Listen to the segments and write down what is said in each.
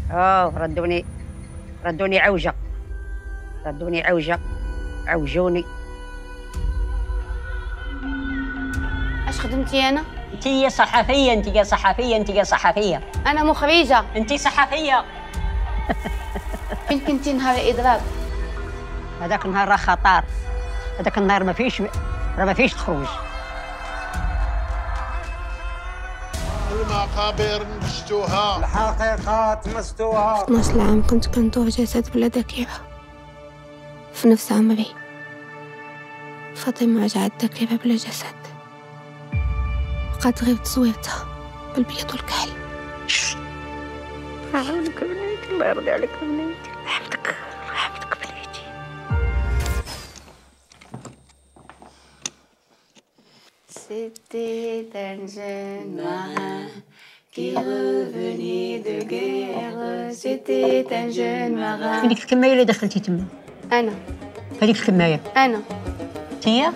ردوني عوجة، عوجوني. ايش خدمتي انا؟ انتي صحفية، انتي صحفية. انا مخرجة. انتي صحفية. فين كنتي نهار الاضراب؟ هذاك النهار راه خطر، هذاك النهار ما فيش تخرج. المقابر نبشتوها، الحقيقات مستوها. 12 عام كنت كندور جسد بلا ذاكرة في نفس عمري. فاطمة رجعت ذاكرة بلا جسد، بقات غير تصويرتها بالبيض والكحل. عاونك بنيتي، الله يرضي عليك بنيتي، رحمتك بنيتي. C'était un jeune marin qui revenait de guerre. C'était un jeune marin. هذيك الكمايه اللي دخلتي تما؟ أنا. هذيك الكمايه؟ أنا. هي؟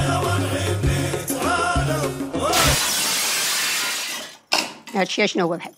هادشي شنو هو بحال؟